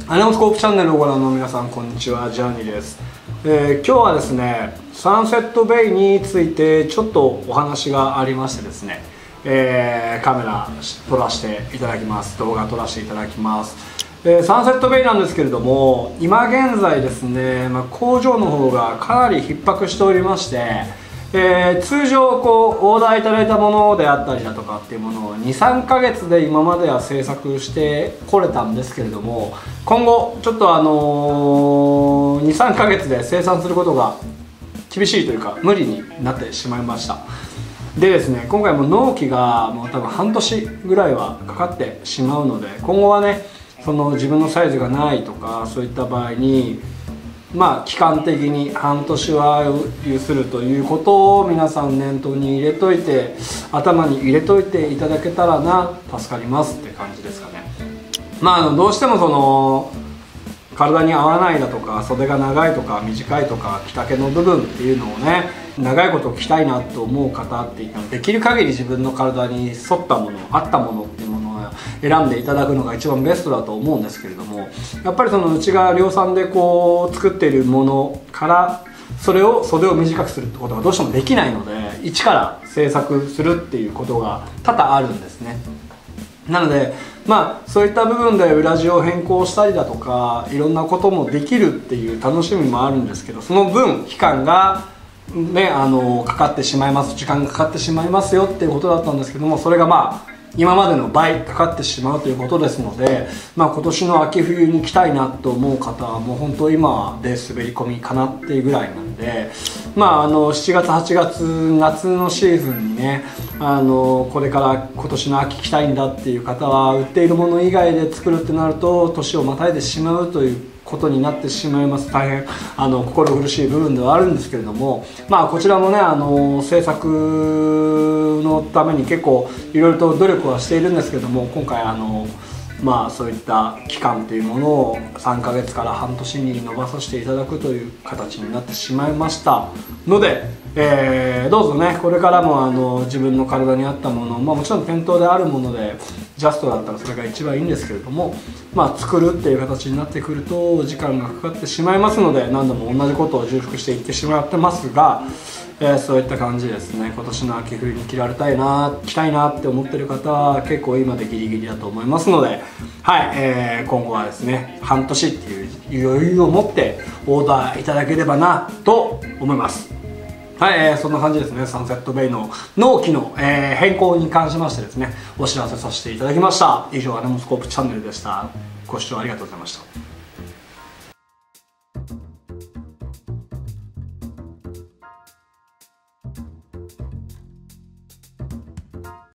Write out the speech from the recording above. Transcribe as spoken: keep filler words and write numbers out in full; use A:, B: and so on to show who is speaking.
A: アネモスコープチャンネルをご覧の皆さん、こんにちは。ジャーニーです。えー、今日はですね、サンセットベイについてちょっとお話がありましてですね、えー、カメラ撮らせていただきます。動画撮らせていただきます。えー、サンセットベイなんですけれども、今現在ですね、まあ、工場の方がかなり逼迫しておりまして、えー、通常こうオーダーいただいたものであったりだとかっていうものをにさんかげつで今までは制作してこれたんですけれども、今後ちょっとあのー、にさんかげつで生産することが厳しいというか無理になってしまいました。でですね、今回も納期がもう多分半年ぐらいはかかってしまうので、今後はね、その自分のサイズがないとかそういった場合にまあ期間的に半年は有するということを皆さん念頭に入れといて、頭に入れといていただけたらな、助かりますって感じですかね。まああのどうしてもその体に合わないだとか、袖が長いとか短いとか着丈の部分っていうのをね、長いこと着たいなと思う方っていうのはできる限り自分の体に沿ったもの、合ったものっていうものを選んでいただくのが一番ベストだと思うんですけれども、やっぱりそのうちが量産でこう作っているものからそれを袖を短くするってことがどうしてもできないので、一から制作するっていうことが多々あるんですね。なのでまあそういった部分で裏地を変更したりだとかいろんなこともできるっていう楽しみもあるんですけど、その分期間がね、あのかかってしまいます、時間がかかってしまいますよっていうことだったんですけども、それがまあ今までの倍かかってしまうということですので、まあ、今年の秋冬に来たいなと思う方はもう本当今で滑り込みかなっていうぐらいなんで、まあ、あのしちがつはちがつ夏のシーズンにね、あのこれから今年の秋来たいんだっていう方は売っているもの以外で作るってなると年をまたいでしまうということになってしまいます。大変あの心苦しい部分ではあるんですけれども、まあこちらもね、あの制作のために結構いろいろと努力はしているんですけども、今回あのまあそういった期間っていうものをさんかげつから半年に延ばさせていただくという形になってしまいましたので、えー、どうぞね、これからもあの自分の体に合ったもの、まあ、もちろん店頭であるものでジャストだったらそれが一番いいんですけれども、まあ、作るっていう形になってくると時間がかかってしまいますので、何度も同じことを重複していってしまってますが、えー、そういった感じですね。今年の秋冬に着られたいな、着たいなって思ってる方は結構今でギリギリだと思いますので、はい、えー、今後はですね半年っていう余裕を持ってオーダーいただければなと思います。はい、えー、そんな感じですね。サンセットベイの納期の、えー、変更に関しましてですね、お知らせさせていただきました。以上、アネモスコープチャンネルでした。ご視聴ありがとうございました。